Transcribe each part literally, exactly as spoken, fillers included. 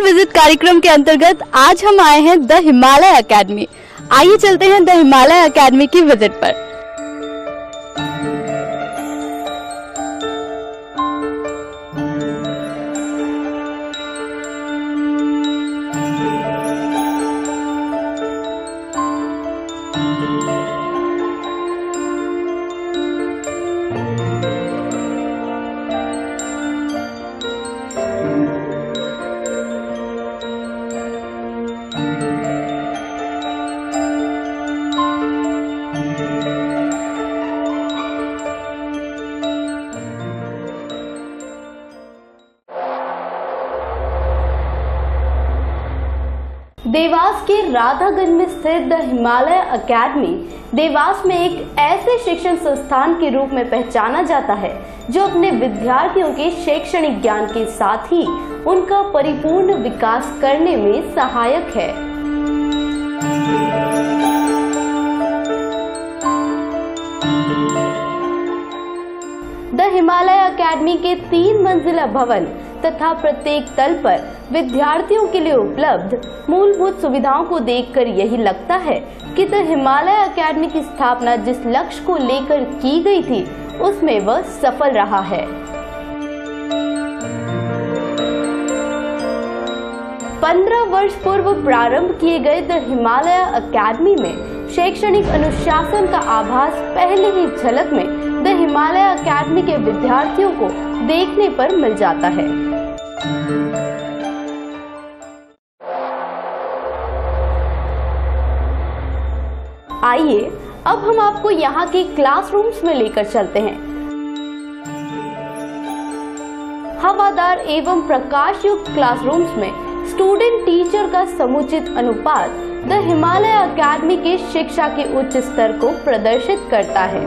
School visit कार्यक्रम के अंतर्गत आज हम आए हैं द हिमालय एकेडमी। आइए चलते हैं द हिमालय एकेडमी की विजिट पर। देवास के राधागंज में स्थित द हिमालय एकेडमी देवास में एक ऐसे शिक्षण संस्थान के रूप में पहचाना जाता है जो अपने विद्यार्थियों के शैक्षणिक ज्ञान के साथ ही उनका परिपूर्ण विकास करने में सहायक है। द हिमालय एकेडमी के तीन मंजिला भवन तथा प्रत्येक तल पर विद्यार्थियों के लिए उपलब्ध मूलभूत सुविधाओं को देखकर यही लगता है कि द हिमालय एकेडमी की स्थापना जिस लक्ष्य को लेकर की गई थी उसमें वह सफल रहा है। पंद्रह वर्ष पूर्व प्रारंभ किए गए द हिमालय एकेडमी में शैक्षणिक अनुशासन का आभास पहले ही झलक में द हिमालय एकेडमी के विद्यार्थियों को देखने पर मिल जाता है। आइए अब हम आपको यहाँ के क्लासरूम्स में लेकर चलते हैं। हवादार एवं प्रकाश युक्त क्लासरूम्स में स्टूडेंट टीचर का समुचित अनुपात द हिमालय एकेडमी के शिक्षा के उच्च स्तर को प्रदर्शित करता है।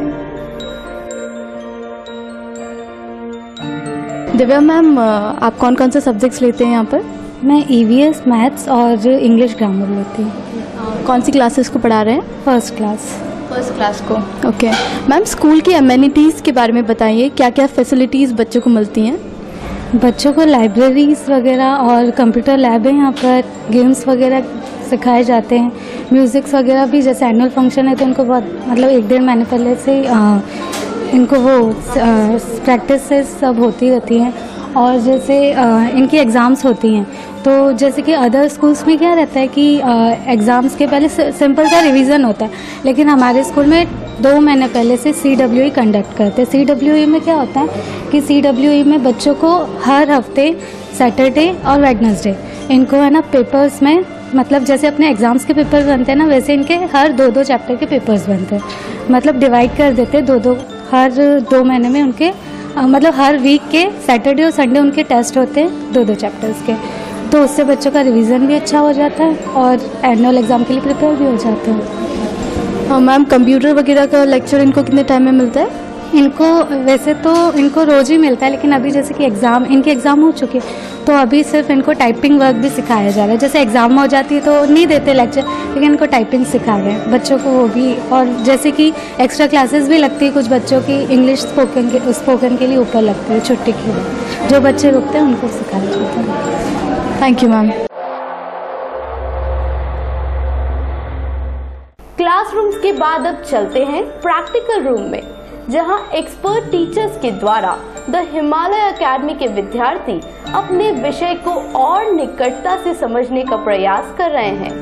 दिव्या मैम, आप कौन कौन से सब्जेक्ट्स लेते हैं यहाँ पर? मैं ईवीएस, मैथ्स और इंग्लिश ग्रामर लेती हूँ। कौन सी क्लासेस को पढ़ा रहे हैं? First class. फर्स्ट क्लास को, ओके। मैम, स्कूल की एमेनिटीज़ के बारे में बताइए, क्या क्या फैसिलिटीज़ बच्चों को मिलती हैं? बच्चों को लाइब्रेरीज वगैरह और कंप्यूटर लैब है यहाँ पर, गेम्स वगैरह सिखाए जाते हैं, म्यूज़िक्स वगैरह भी। जैसे एनुअल फंक्शन है तो उनको बहुत मतलब एक डेढ़ महीने पहले से आ, इनको वो प्रैक्टिस सब होती रहती हैं। और जैसे आ, इनकी एग्ज़ाम्स होती हैं तो जैसे कि अदर स्कूल्स में क्या रहता है कि एग्ज़ाम्स के पहले सिंपल सा रिवीजन होता है, लेकिन हमारे स्कूल में दो महीने पहले से सी डब्ल्यू ई कंडक्ट करते हैं। सी डब्ल्यू ई में क्या होता है कि सी डब्ल्यू ई में बच्चों को हर हफ्ते सैटरडे और वेडनेसडे इनको है ना पेपर्स में, मतलब जैसे अपने एग्ज़ाम्स के पेपर्स बनते हैं ना, वैसे इनके हर दो दो चैप्टर के पेपर्स बनते हैं। मतलब डिवाइड कर देते हैं दो दो, हर दो महीने में उनके आ, मतलब हर वीक के सैटरडे और संडे उनके टेस्ट होते हैं दो दो चैप्टर्स के। तो उससे बच्चों का रिवीजन भी अच्छा हो जाता है और एनुअल एग्ज़ाम के लिए प्रिपेयर भी हो जाते हैं। हाँ मैम, कंप्यूटर वगैरह का लेक्चर इनको कितने टाइम में मिलता है? इनको वैसे तो इनको रोज़ ही मिलता है, लेकिन अभी जैसे कि एग्ज़ाम इनके एग्ज़ाम हो चुके हैं तो अभी सिर्फ इनको टाइपिंग वर्क भी सिखाया जा रहा है। जैसे एग्ज़ाम हो जाती है तो नहीं देते लेक्चर, लेकिन इनको टाइपिंग सिखा रहे हैं बच्चों को वो भी। और जैसे कि एक्स्ट्रा क्लासेस भी लगती है कुछ बच्चों की, इंग्लिश स्पोकन के स्पोकन के लिए ऊपर लगती है छुट्टी के लिए, जो बच्चे रुकते हैं उनको सिखाया जाता है। Thank you ma'am. क्लासरूम्स के बाद अब चलते हैं प्रैक्टिकल रूम में, जहां एक्सपर्ट टीचर्स के द्वारा द हिमालय एकेडमी के विद्यार्थी अपने विषय को और निकटता से समझने का प्रयास कर रहे हैं।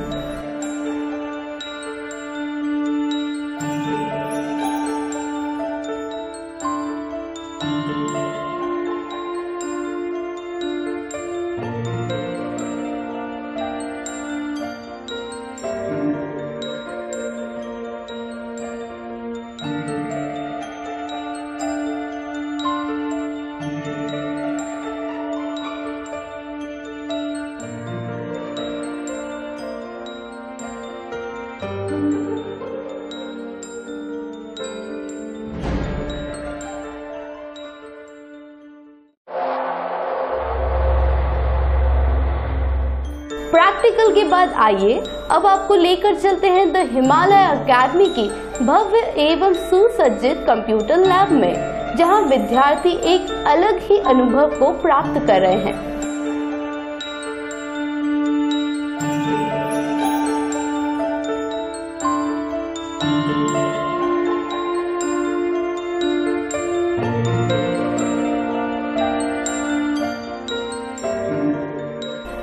प्रैक्टिकल के बाद आइए अब आपको लेकर चलते हैं द हिमालय एकेडमी की भव्य एवं सुसज्जित कंप्यूटर लैब में, जहां विद्यार्थी एक अलग ही अनुभव को प्राप्त कर रहे हैं।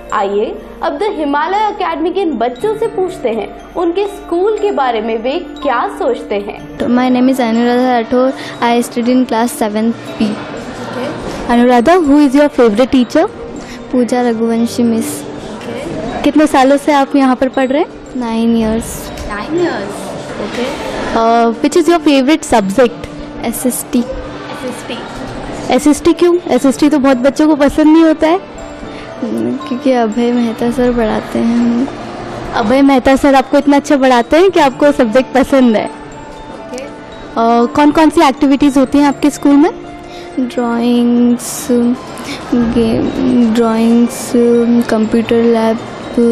आइए अब द हिमालय एकेडमी के इन बच्चों से पूछते हैं उनके स्कूल के बारे में वे क्या सोचते हैं। My name is Anuradha Rathore. I study in class seven P. Anuradha, who is your favourite teacher? Pooja Raghuvanshi miss. कितने सालों से आप यहाँ पर पढ़ रहे हैं? Nine years. Nine years okay. Which is your favourite subject? S S T. S S T क्यों? एस एस टी तो बहुत बच्चों को पसंद नहीं होता है। क्योंकि अभय मेहता सर पढ़ाते हैं हमें। अभय मेहता सर आपको इतना अच्छा पढ़ाते हैं कि आपको सब्जेक्ट पसंद है। okay. uh, कौन कौन सी एक्टिविटीज़ होती हैं आपके स्कूल में? Drawings, game drawings, computer lab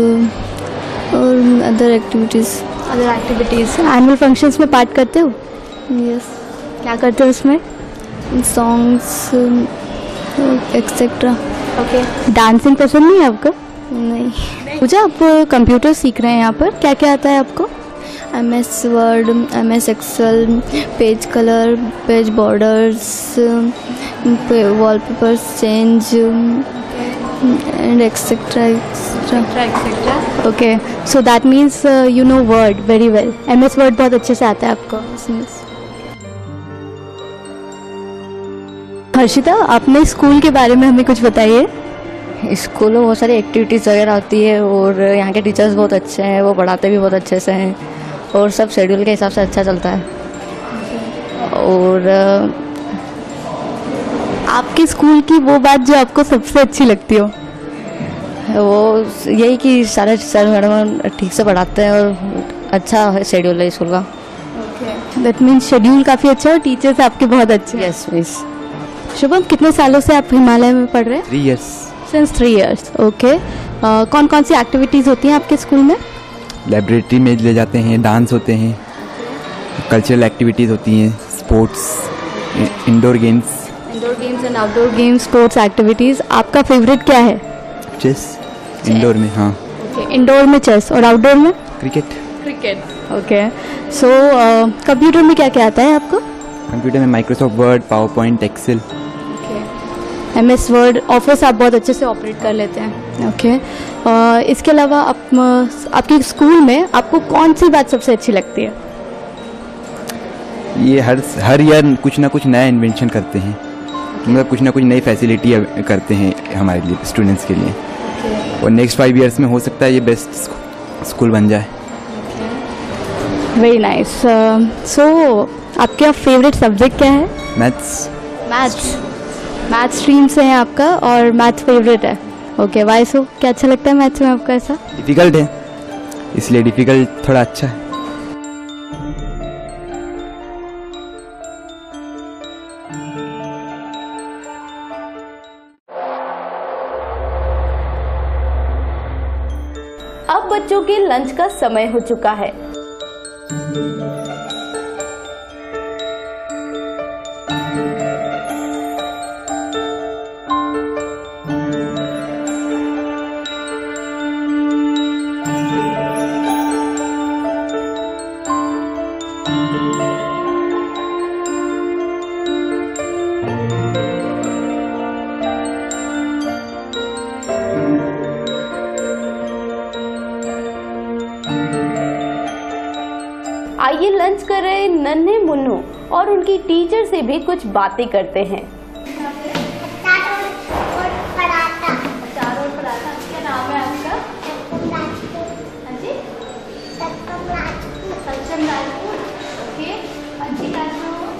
और other activities. Other activities. Annual functions में पार्ट करते हो? यस। क्या करते हो उसमें? Songs etcetera. ओके। डांसिंग पसंद नहीं है आपको? नहीं। पूजा, आप कंप्यूटर सीख रहे हैं यहाँ पर, क्या क्या आता है आपको? M S Word, M S Excel, page colour, page borders, wallpapers change and etcetera etcetera. Okay, so that means you know Word very well. M S Word बहुत अच्छे से आता है आपको। हर्षिता, अपने स्कूल के बारे में हमें कुछ बताइए। स्कूल में बहुत सारी एक्टिविटीज़ वगैरह होती है और यहाँ के टीचर्स बहुत अच्छे हैं, वो पढ़ाते भी बहुत अच्छे से हैं और सब शेड्यूल के हिसाब से अच्छा चलता है। और आपके स्कूल की वो बात जो आपको सबसे अच्छी लगती हो? वो यही कि सारे सर मैडम ठीक से पढ़ाते हैं और अच्छा शेड्यूल है स्कूल का। दैट मीन्स शेड्यूल काफ़ी अच्छा और टीचर्स आपके बहुत अच्छे। Yes miss. शुभम, कितने सालों से आप हिमालय में पढ़ रहे हैं? Three years. Since three years okay. कौन कौन सी एक्टिविटीज़ होती हैं आपके स्कूल में? लाइब्रेरी में ले जाते हैं, डांस होते हैं, कल्चरल एक्टिविटीज़ होती हैं, sports, indoor games. Indoor games and outdoor games, sports activities. आपका फेवरेट क्या है? चेस। इंडोर में हाँ। ओके, इंडोर में चेस और आउटडोर में? Cricket. Cricket okay. So computer में क्या क्या आता है आपको? कंप्यूटर में Microsoft Word, PowerPoint, Excel. M S Word, office आप बहुत अच्छे से ऑपरेट कर लेते हैं। Okay okay. uh, इसके अलावा आप आपके स्कूल में आपको कौन सी बात सबसे अच्छी लगती है? ये हर हर ईयर कुछ ना कुछ नया इन्वेंशन करते हैं, मतलब कुछ ना कुछ नई फैसिलिटी करते हैं हमारे लिए, स्टूडेंट्स के लिए। okay. और नेक्स्ट फाइव इयर्स में हो सकता है ये बेस्ट स्कूल बन जाए। Very nice. सो आपका फेवरेट सब्जेक्ट क्या है? मैथ्स। मैथ्स मैथ स्ट्रीम से है आपका और मैथ फेवरेट है। Okay, why so? क्या अच्छा लगता है मैथ्स में आपका? ऐसा डिफ़िकल्ट है इसलिए डिफ़िकल्ट थोड़ा अच्छा है। अब बच्चों के लंच का समय हो चुका है। आइए लंच कर रहे नन्हे मुन्नू और उनकी टीचर से भी कुछ बातें करते हैं। अचार और पराठा। अचार और पराठा। क्या नाम है आपका? हाँ जी, सत्यम राजपूत। ओके, अच्छी क्लास में हो?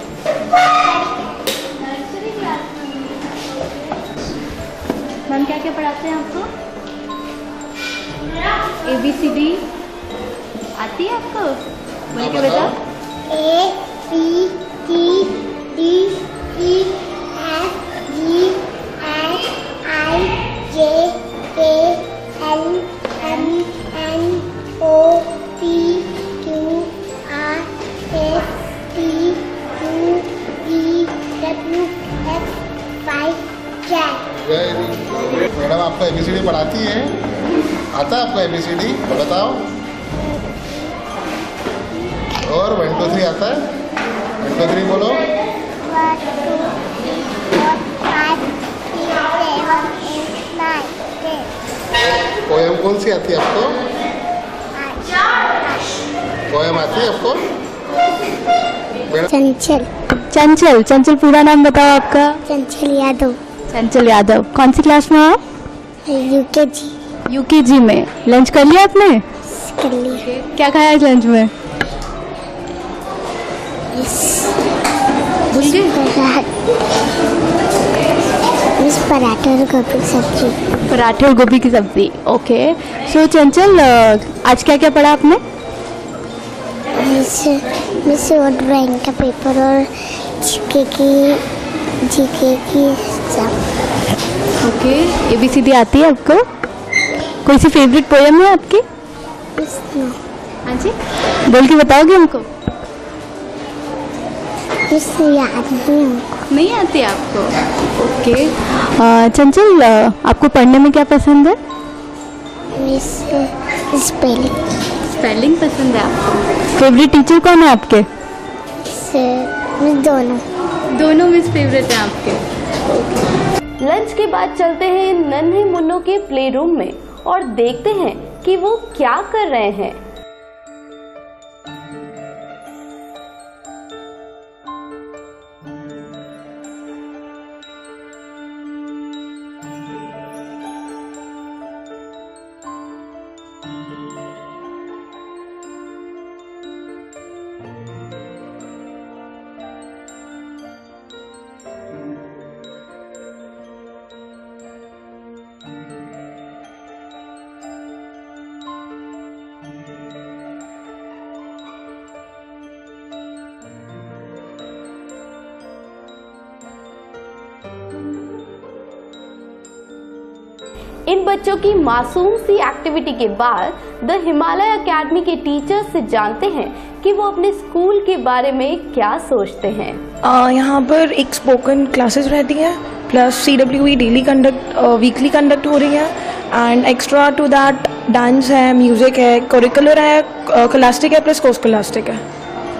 नर्सरी क्लास में। मैम क्या क्या पढ़ाते हैं आपको? ए बी सी डी आती है आपको? बोल के बेटा। A B C D E F G H I J K L M N O P Q R S T U V W X Y Z. Madam आपको एबीसीडी पढ़ाती है? आता है आपको एबीसीडी? बताओ। और वन टू थ्री आता है? वन टू थ्री बोलो। One two three four five six seven eight nine ten. कौन सी आती है आपको? पोएम आती है आपको? चंचल। चंचल। चंचल पूरा नाम बताओ आपका? चंचल यादव। चंचल यादव। कौन सी क्लास में हो आप? यूकेजी। यूकेजी में। लंच कर लिया आपने? कर लिया। क्या खाया आज लंच में? मिस पराठे और गोभी की सब्जी। पराठे और गोभी की सब्जी। ओके। सो चंचल, आज क्या क्या पढ़ा आपने? मिस मिस और ड्राइंग का पेपर और जीके की जीके की exam. Okay. A B C D आती है आपको? कोई सी फेवरेट पोएम है आपकी? Miss no. हाँ जी, बोल के बताओगे हमको? मिस याद नहीं हमको। नहीं आती आपको? ओके। आ, चंचल, आपको पढ़ने में क्या पसंद है? Miss spelling. स्पेलिंग पसंद है आपको? फेवरेट टीचर कौन है आपके? मिस दोनों। दोनों मिस फेवरेट हैं आपके। लंच के बाद चलते हैं नन्हे मुन्नों के प्ले रूम में और देखते हैं कि वो क्या कर रहे हैं। इन बच्चों की मासूम सी एक्टिविटी के बाद द हिमालय एकेडमी के टीचर्स से जानते हैं कि वो अपने स्कूल के बारे में क्या सोचते हैं। uh, यहाँ पर एक स्पोकन क्लासेस रहती है, plus C W E daily conduct weekly conduct हो रही है, and extra to that dance है, म्यूजिक है, करिकुलर है, क्लास्टिक है, प्लस कोर्स क्लास्टिक है।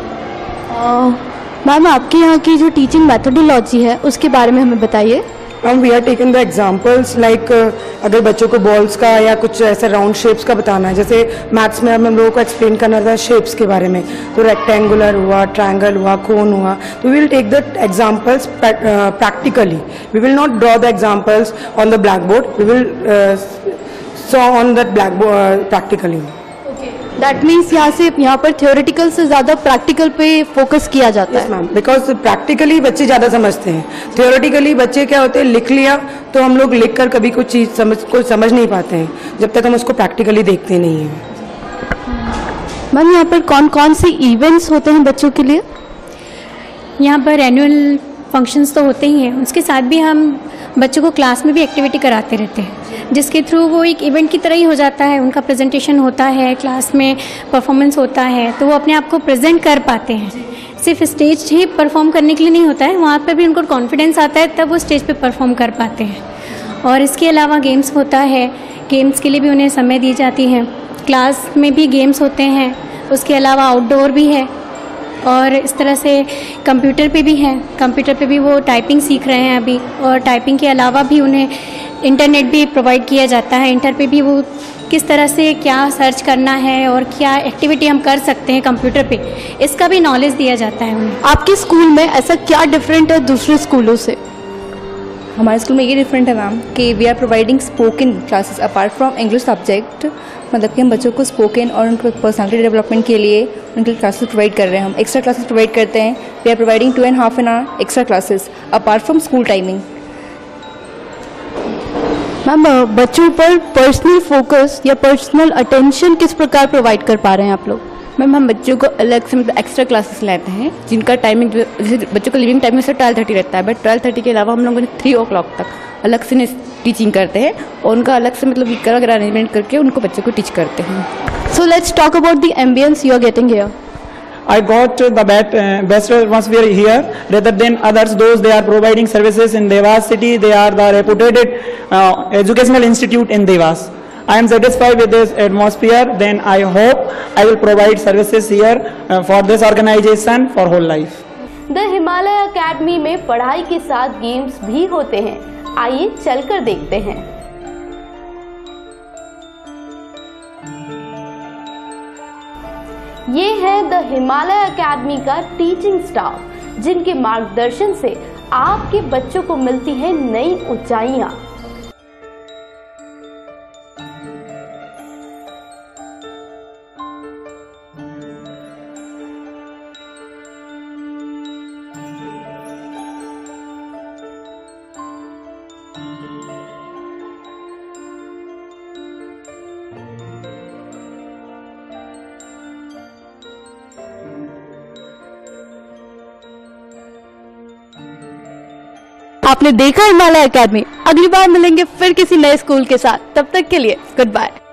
मैम, आपके यहाँ की जो टीचिंग मेथोडोलॉजी है उसके बारे में हमें बताइए। Ma'am, we are taken the examples like अगर बच्चों को बॉल्स का या कुछ ऐसे राउंड शेप्स का बताना है, जैसे मैथ्स में हम लोगों को एक्सप्लेन करना था शेप्स के बारे में, तो रेक्टेंगुलर हुआ, ट्रायंगल हुआ, कोन हुआ, तो we will take the examples practically. We will not draw the examples on the blackboard, we will saw on that blackboard practically. That means यहाँ से यहाँ पर थ्योरेटिकल से ज़्यादा प्रैक्टिकल पे फोकस किया जाता है। मैम, बिकॉज प्रैक्टिकली बच्चे ज़्यादा समझते हैं। थ्योरेटिकली बच्चे क्या होते हैं, लिख लिया तो हम लोग लिख कर कभी कुछ चीज़ समझ को समझ नहीं पाते हैं जब तक हम उसको प्रैक्टिकली देखते नहीं हैं। मैम, यहाँ पर कौन कौन से इवेंट्स होते हैं बच्चों के लिए? यहाँ पर एनुअल फंक्शंस तो होते ही हैं, उसके साथ भी हम बच्चों को क्लास में भी एक्टिविटी कराते रहते हैं, जिसके थ्रू वो एक इवेंट की तरह ही हो जाता है। उनका प्रेजेंटेशन होता है, क्लास में परफॉर्मेंस होता है, तो वो अपने आप को प्रेजेंट कर पाते हैं। सिर्फ स्टेज ही परफॉर्म करने के लिए नहीं होता है, वहाँ पर भी उनको कॉन्फिडेंस आता है, तब वो स्टेज पे परफॉर्म कर पाते हैं। और इसके अलावा गेम्स होता है, गेम्स के लिए भी उन्हें समय दी जाती है। क्लास में भी गेम्स होते हैं, उसके अलावा आउटडोर भी है, और इस तरह से कंप्यूटर पे भी है। कंप्यूटर पे भी वो टाइपिंग सीख रहे हैं अभी, और टाइपिंग के अलावा भी उन्हें इंटरनेट भी प्रोवाइड किया जाता है। इंटर पे भी वो किस तरह से क्या सर्च करना है और क्या एक्टिविटी हम कर सकते हैं कंप्यूटर पे, इसका भी नॉलेज दिया जाता है उन्हें। आपके स्कूल में ऐसा क्या डिफरेंट है दूसरे स्कूलों से? हमारे स्कूल में ये डिफरेंट है मैम कि we are providing spoken classes apart from English subject. मतलब कि हम बच्चों को स्पोकन और उनके पर्सनालिटी डेवलपमेंट के लिए उनके क्लासेस प्रोवाइड कर रहे हैं। हम एक्स्ट्रा क्लासेस प्रोवाइड करते हैं। We are providing two and half an hour extra classes apart from school timing. Ma'am, बच्चों पर पर्सनल फोकस या पर्सनल अटेंशन किस प्रकार प्रोवाइड कर पा रहे हैं आप लोग? मैम, हम बच्चों को अलग से मतलब एक्स्ट्रा क्लासेस लेते हैं, जिनका टाइमिंग जैसे बच्चों का लिविंग टाइमिंग से ट्वेल्व थर्टी रहता है, बट ट्वेल्व थर्टी के अलावा हम लोग थ्री ओ क्लॉक तक अलग से टीचिंग करते हैं, और उनका अलग से मतलब वीकर वगैरह अरेंजमेंट करके उनको बच्चों को टीच करते हैं। So let's talk about the ambiance you are getting here. I got the best, uh, best atmosphere here rather than others. Those they are providing services in Devas city. They are the reputed uh, educational institute in Devas. I am satisfied with this atmosphere. Then I hope I will provide services here uh, for this organization for whole life. The Himalaya academy में पढ़ाई के साथ games भी होते हैं। आइए चलकर देखते हैं। ये है द हिमालय एकेडमी का टीचिंग स्टाफ, जिनके मार्गदर्शन से आपके बच्चों को मिलती है नई ऊंचाइयां। आपने देखा हिमालय एकेडमी। अगली बार मिलेंगे फिर किसी नए स्कूल के साथ। तब तक के लिए गुड बाय।